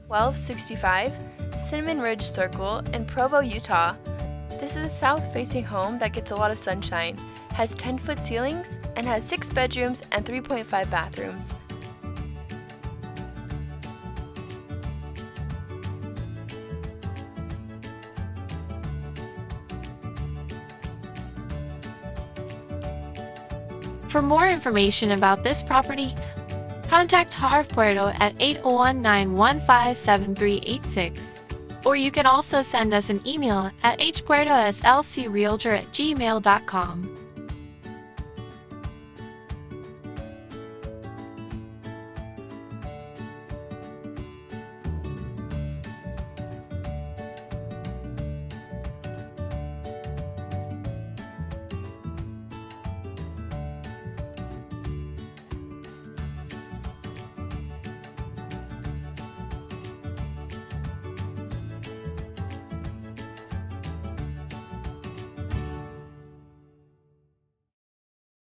1265 Cinnamon Ridge Circle in Provo, Utah. This is a south-facing home that gets a lot of sunshine, has 10-foot ceilings, and has 6 bedrooms and 3.5 bathrooms. For more information about this property, contact Harv Puerto at 801-915-7386, or you can also send us an email at hpuertoslcrealtor@gmail.com.